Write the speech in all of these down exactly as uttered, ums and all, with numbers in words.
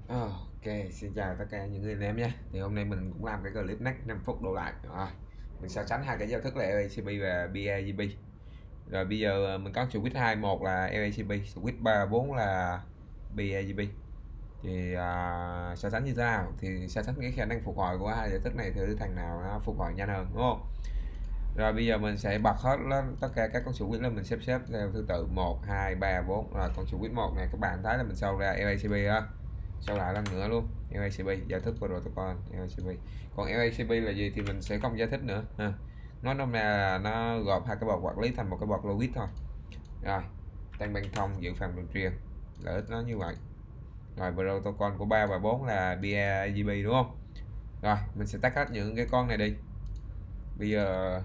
Ok, xin chào tất cả những người anh em nhé. Thì hôm nay mình cũng làm cái clip next năm phút đổ lại. Rồi, mình so sánh hai cái giao thức là lờ a xê bê và bê a giê bê. Rồi bây giờ mình có switch hai một là lờ a xê bê, switch ba bốn là bê a giê bê. Thì à, so sánh như thế nào? Thì so sánh cái khả năng phục hồi của hai giao thức này thử thằng nào nó phục hồi nhanh hơn, đúng không? Rồi bây giờ mình sẽ bật hết lên tất cả các con switch lên, mình xếp xếp theo thứ tự một, hai, ba, bốn. Rồi con switch một này các bạn thấy là mình show ra lờ a xê bê á. Sau lại lần nữa luôn lờ a xê bê giải thích của protocol lờ a xê bê. Còn lờ a xê bê là gì thì mình sẽ không giải thích nữa ha. Nói nôm na là nó gộp hai cái bậc quản lý thành một cái bậc logic thôi. Rồi tăng băng thông dự phòng đường truyền, lợi ích nó như vậy. Rồi protocol của ba và bốn là bê a giê bê, đúng không? Rồi mình sẽ tắt hết những cái con này đi. Bây giờ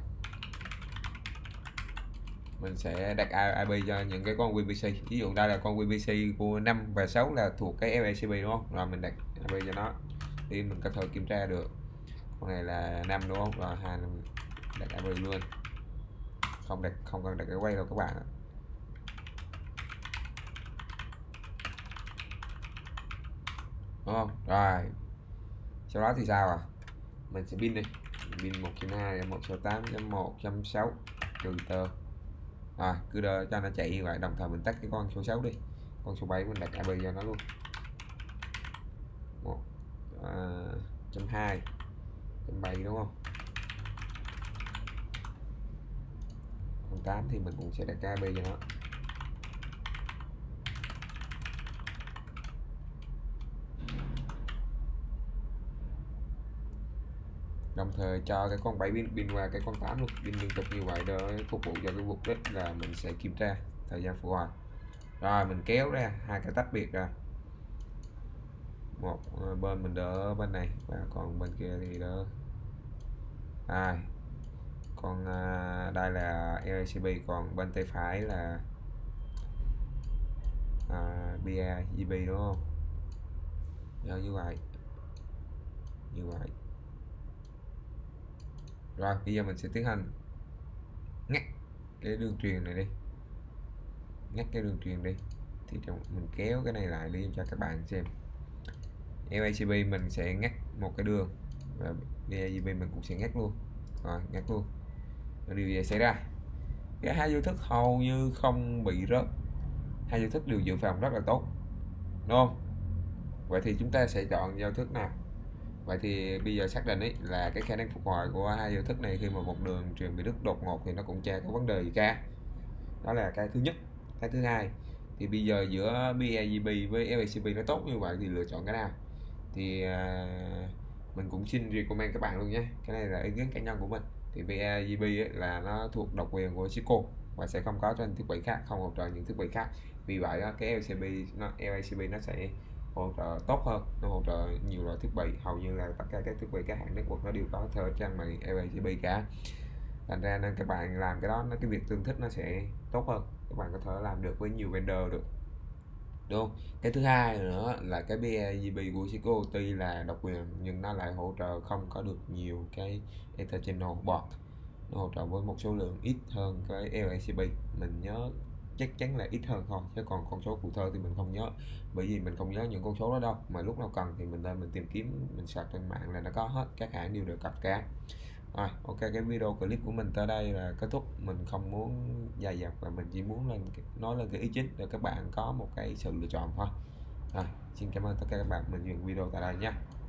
mình sẽ đặt i pê cho những cái con vê pê xê. Ví dụ đây là con vê pê xê của năm và sáu là thuộc cái lờ a xê bê, đúng không? Rồi mình đặt i pê cho nó thì mình có thể kiểm tra được. Con này là năm, đúng không? Rồi hai đặt i pê luôn, không đặt không cần đặt cái quay đâu các bạn ạ. Đúng không? Rồi sau đó thì sao à? Mình sẽ pin đi, pin một chấm hai, một sáu tám, một chấm sáu trừ tơ. Rồi cứ đợi cho nó chạy như vậy, đồng thời mình tắt cái con số sáu đi, con số bảy mình đặt i pê cho nó luôn. Một chấm hai chấm bảy, đúng không? Con tám thì mình cũng sẽ đặt i pê cho nó. Đồng thời cho cái con bảy pin pin qua cái con tám luôn, pin liên tục như vậy để phục vụ cho cái mục đích là mình sẽ kiểm tra thời gian phục hồi. Rồi mình kéo ra hai cái tách biệt ra, một bên mình đỡ bên này và còn bên kia thì đỡ. À, còn à, đây là lờ a xê bê, còn bên tay phải là à, bê a giê bê, đúng không? Nhớ như vậy, như vậy. Rồi bây giờ mình sẽ tiến hành ngắt cái đường truyền này đi, ngắt cái đường truyền đi. Thì mình kéo cái này lại đi cho các bạn xem. lờ a xê bê mình sẽ ngắt một cái đường và bê a giê bê mình cũng sẽ ngắt luôn. Rồi ngắt luôn. Rồi điều gì xảy ra? Cái hai giao thức hầu như không bị rớt, hai giao thức đều dự phòng rất là tốt, đúng không? Vậy thì chúng ta sẽ chọn giao thức nào? Vậy thì bây giờ xác định ấy là cái khả năng phục hồi của hai giao thức này khi mà một đường truyền bị đứt đột ngột thì nó cũng chả có vấn đề gì cả. Đó là cái thứ nhất. Cái thứ hai thì bây giờ giữa bê a giê bê với lờ a xê bê nó tốt như vậy thì lựa chọn cái nào? Thì à, mình cũng xin recommend các bạn luôn nhé, cái này là ý kiến cá nhân của mình. Thì bê a giê bê là nó thuộc độc quyền của Cisco và sẽ không có trên thiết bị khác, không hỗ trợ những thiết bị khác. Vì vậy cái lờ a xê bê nó lờ a xê bê nó sẽ hỗ trợ tốt hơn, nó hỗ trợ nhiều loại thiết bị, hầu như là tất cả các thiết bị các hãng network nó đều có theo trang mạng lờ a xê bê cả. Thành ra nên các bạn làm cái đó, nó cái việc tương thích nó sẽ tốt hơn, các bạn có thể làm được với nhiều vendor được, đúng không? Cái thứ hai nữa là cái bê a giê bê của Cisco tuy là độc quyền nhưng nó lại hỗ trợ không có được nhiều cái Ether channel port, nó hỗ trợ với một số lượng ít hơn cái lờ a xê bê. Mình nhớ chắc chắn là ít hơn thôi, chứ còn con số cụ thể thì mình không nhớ, bởi vì mình không nhớ những con số đó đâu, mà lúc nào cần thì mình lên mình tìm kiếm, mình search trên mạng là nó có hết, các hãng đều được cập cả. Rồi, ok, cái video clip của mình tới đây là kết thúc. Mình không muốn dài dòng và mình chỉ muốn lên nói lên cái ý chính để các bạn có một cái sự lựa chọn thôi. Rồi, xin cảm ơn tất cả các bạn, mình dừng video tại đây nhé.